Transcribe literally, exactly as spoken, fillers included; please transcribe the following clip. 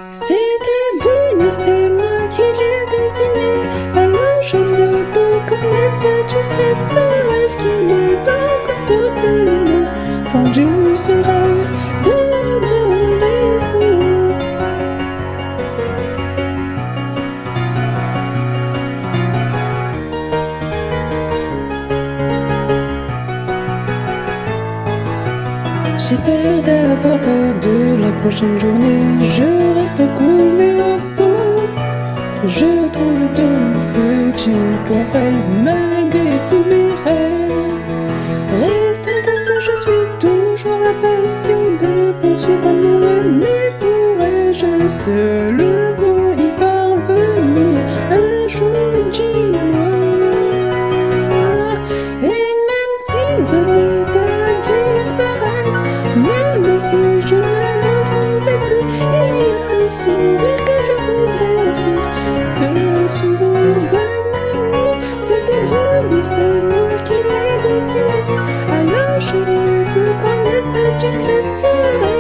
C'était venu, c'est moi qui l'ai dessiné. Alors je ne peux qu'en être satisfaite. Ce rêve qui me bloque totalement. Fondu ce rêve d'adolescent. J'ai peur d'avoir peur de la prochaine journée. Je reste cool mais au fond je tremble ton petit frêle malgré tous mes rêves. Reste intact, je suis toujours impatient de poursuivre mon rêve. Mais pourrais-je seulement y parvenir un jour, dis-moi. Et même s'il venait à disparaître, même si je ne le trouvais plus, il y a un sourire que je voudrais offrir. Ce sourire d'un ami, c'était venu, c'est moi qui l'ai dessiné. Alors je ne peux qu'en être satisfaite.